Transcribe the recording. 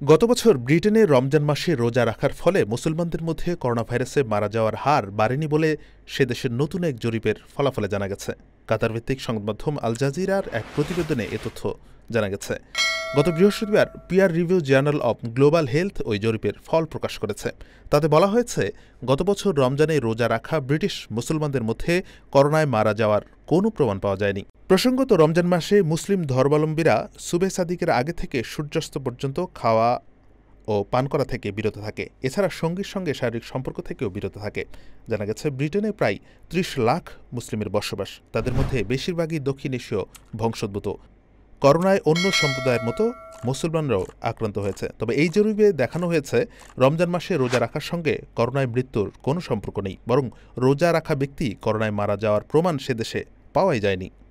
গত বছর ব্রিটেনে রমজান মাসে রোজা রাখার ফলে মুসলমানদের মধ্যে করোনা ভাইরাসে মারা যাওয়ার হার বাড়েনি বলে সে দেশের নতুন এক জরিপের ফলাফলে জানা গেছে। কাতারভিত্তিক সংবাদমাধ্যম আল জাজিরার এক প্রতিবেদনে এ তথ্য জানা গেছে। গত বৃহস্পতিবার peer review journal of global health ওই জরিপের ফল প্রকাশ করেছে। তাতে বলা হয়েছে, গত বছর রমজানে রোজা রাখা ব্রিটিশ মুসলমানদের মধ্যে করোনায় মারা যাওয়ার কোনো প্রমাণ পাওয়া যায়নি। প্রসঙ্গত, রমজান মাসে মুসলিম ধর্মাবলম্বীরা সুবে সাদিকের আগে থেকে সূর্যাস্ত পর্যন্ত খাওয়া ও পান করা থেকে বিরত থাকে। এছাড়া সঙ্গীর সঙ্গে শারীরিক সম্পর্ক থেকেও বিরত থাকে। জানা গেছে, ব্রিটেনে প্রায় ৩০ লাখ মুসলিমের বসবাস। তাদের মধ্যে বেশিরভাগই দক্ষিণ এশীয় বংশোদ্ভূত। করোনায় অন্য সম্প্রদায়ের মতো মুসলমানরাও আক্রান্ত হয়েছে। তবে এই জরিপে দেখানো হয়েছে, রমজান মাসে রোজা রাখার সঙ্গে করোনায় মৃত্যুর কোনো সম্পর্ক নেই, বরং রোজা রাখা ব্যক্তি করোনায় মারা যাওয়ার প্রমাণ সে দেশে পাওয়াই যায়নি।